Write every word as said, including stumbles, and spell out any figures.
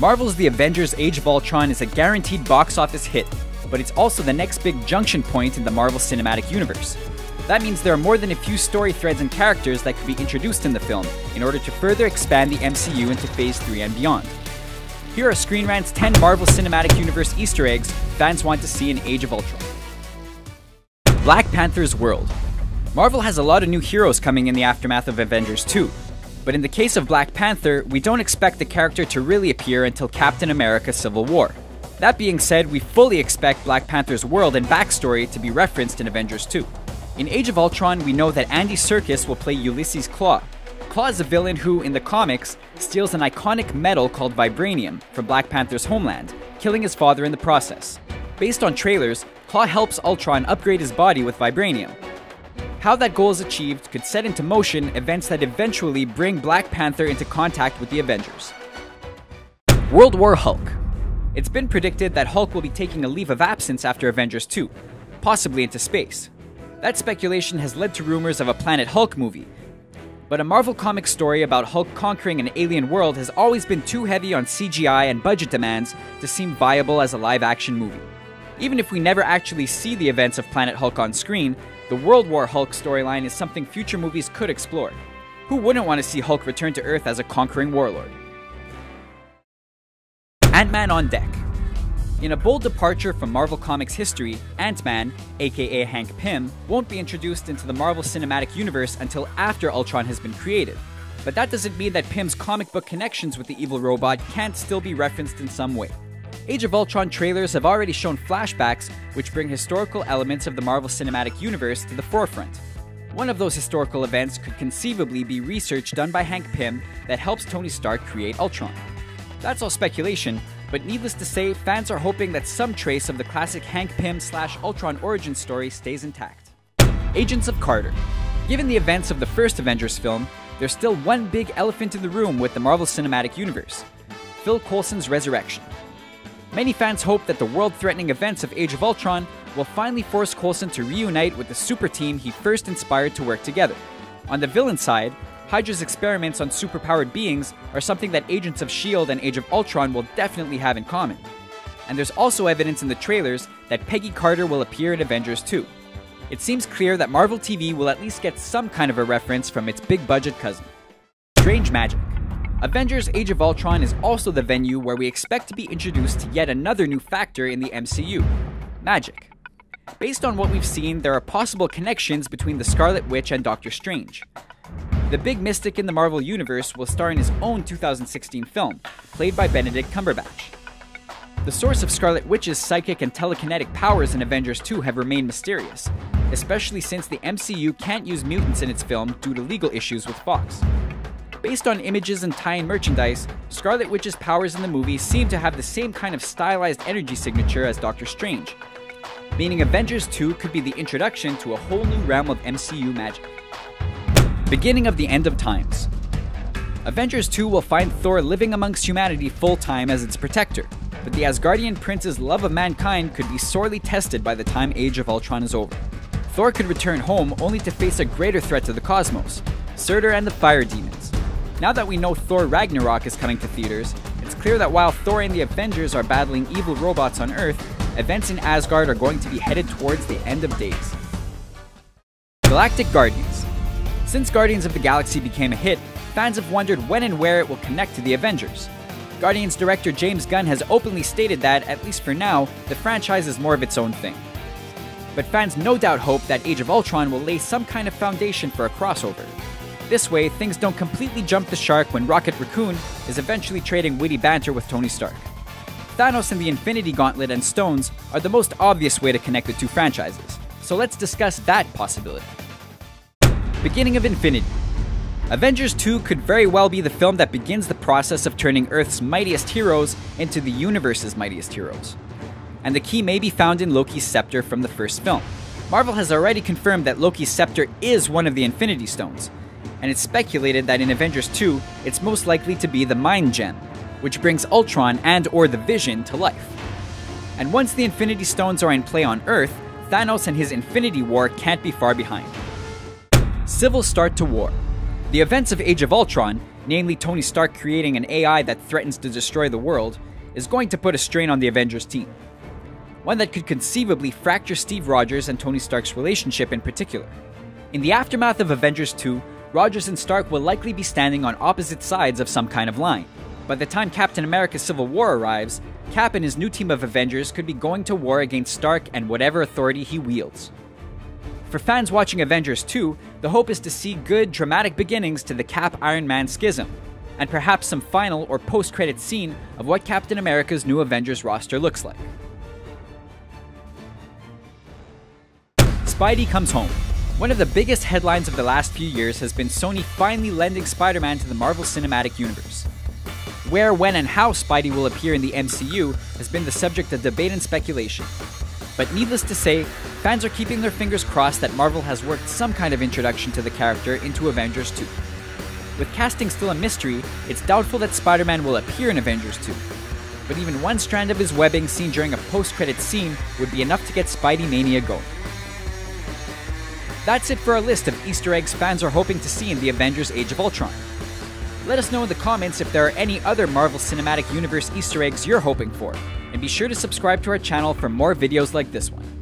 Marvel's The Avengers Age of Ultron is a guaranteed box office hit, but it's also the next big junction point in the Marvel Cinematic Universe. That means there are more than a few story threads and characters that could be introduced in the film in order to further expand the M C U into Phase three and beyond. Here are Screen Rant's ten Marvel Cinematic Universe Easter eggs fans want to see in Age of Ultron. Black Panther's world. Marvel has a lot of new heroes coming in the aftermath of Avengers two, but in the case of Black Panther, we don't expect the character to really appear until Captain America Civil War. That being said, we fully expect Black Panther's world and backstory to be referenced in Avengers two. In Age of Ultron, we know that Andy Serkis will play Ulysses Klaue. Klaue is a villain who, in the comics, steals an iconic metal called Vibranium from Black Panther's homeland, killing his father in the process. Based on trailers, Klaue helps Ultron upgrade his body with Vibranium. How that goal is achieved could set into motion events that eventually bring Black Panther into contact with the Avengers. World War Hulk. It's been predicted that Hulk will be taking a leave of absence after Avengers two, possibly into space. That speculation has led to rumors of a Planet Hulk movie, but a Marvel Comics story about Hulk conquering an alien world has always been too heavy on C G I and budget demands to seem viable as a live-action movie. Even if we never actually see the events of Planet Hulk on screen, the World War Hulk storyline is something future movies could explore. Who wouldn't want to see Hulk return to Earth as a conquering warlord? Ant-Man on deck. In a bold departure from Marvel Comics history, Ant-Man, aka Hank Pym, won't be introduced into the Marvel Cinematic Universe until after Ultron has been created. But that doesn't mean that Pym's comic book connections with the evil robot can't still be referenced in some way. Age of Ultron trailers have already shown flashbacks which bring historical elements of the Marvel Cinematic Universe to the forefront. One of those historical events could conceivably be research done by Hank Pym that helps Tony Stark create Ultron. That's all speculation, but needless to say, fans are hoping that some trace of the classic Hank Pym slash Ultron origin story stays intact. Agents of Carter. Given the events of the first Avengers film, there's still one big elephant in the room with the Marvel Cinematic Universe: Phil Coulson's resurrection. Many fans hope that the world-threatening events of Age of Ultron will finally force Coulson to reunite with the super team he first inspired to work together. On the villain side, Hydra's experiments on superpowered beings are something that Agents of S H I E L D and Age of Ultron will definitely have in common. And there's also evidence in the trailers that Peggy Carter will appear in Avengers two. It seems clear that Marvel T V will at least get some kind of a reference from its big-budget cousin. Strange magic. Avengers Age of Ultron is also the venue where we expect to be introduced to yet another new factor in the M C U: magic. Based on what we've seen, there are possible connections between the Scarlet Witch and Doctor Strange. The big mystic in the Marvel Universe will star in his own two thousand sixteen film, played by Benedict Cumberbatch. The source of Scarlet Witch's psychic and telekinetic powers in Avengers two have remained mysterious, especially since the M C U can't use mutants in its film due to legal issues with Fox. Based on images and tie-in merchandise, Scarlet Witch's powers in the movie seem to have the same kind of stylized energy signature as Doctor Strange, meaning Avengers two could be the introduction to a whole new realm of M C U magic. Beginning of the End of Times. Avengers two will find Thor living amongst humanity full-time as its protector, but the Asgardian prince's love of mankind could be sorely tested by the time Age of Ultron is over. Thor could return home only to face a greater threat to the cosmos: Surtur and the Fire Demons. Now that we know Thor Ragnarok is coming to theaters, it's clear that while Thor and the Avengers are battling evil robots on Earth, events in Asgard are going to be headed towards the end of days. Galactic Guardians. Since Guardians of the Galaxy became a hit, fans have wondered when and where it will connect to the Avengers. Guardians director James Gunn has openly stated that, at least for now, the franchise is more of its own thing. But fans no doubt hope that Age of Ultron will lay some kind of foundation for a crossover. This way, things don't completely jump the shark when Rocket Raccoon is eventually trading witty banter with Tony Stark. Thanos and the Infinity Gauntlet and stones are the most obvious way to connect the two franchises, so let's discuss that possibility. Beginning of Infinity. Avengers two could very well be the film that begins the process of turning Earth's mightiest heroes into the universe's mightiest heroes. And the key may be found in Loki's scepter from the first film. Marvel has already confirmed that Loki's scepter is one of the Infinity Stones, and it's speculated that in Avengers two, it's most likely to be the Mind Gem, which brings Ultron and or the Vision to life. And once the Infinity Stones are in play on Earth, Thanos and his Infinity War can't be far behind. Civil start to war. The events of Age of Ultron, namely Tony Stark creating an A I that threatens to destroy the world, is going to put a strain on the Avengers team. One that could conceivably fracture Steve Rogers and Tony Stark's relationship in particular. In the aftermath of Avengers two, Rogers and Stark will likely be standing on opposite sides of some kind of line. By the time Captain America Civil War arrives, Cap and his new team of Avengers could be going to war against Stark and whatever authority he wields. For fans watching Avengers two, the hope is to see good, dramatic beginnings to the Cap-Iron Man schism, and perhaps some final or post-credit scene of what Captain America's new Avengers roster looks like. Spidey comes home. One of the biggest headlines of the last few years has been Sony finally lending Spider-Man to the Marvel Cinematic Universe. Where, when, and how Spidey will appear in the M C U has been the subject of debate and speculation. But needless to say, fans are keeping their fingers crossed that Marvel has worked some kind of introduction to the character into Avengers two. With casting still a mystery, it's doubtful that Spider-Man will appear in Avengers two. But even one strand of his webbing seen during a post-credits scene would be enough to get Spidey Mania going. That's it for our list of Easter eggs fans are hoping to see in the Avengers Age of Ultron. Let us know in the comments if there are any other Marvel Cinematic Universe Easter eggs you're hoping for, and be sure to subscribe to our channel for more videos like this one.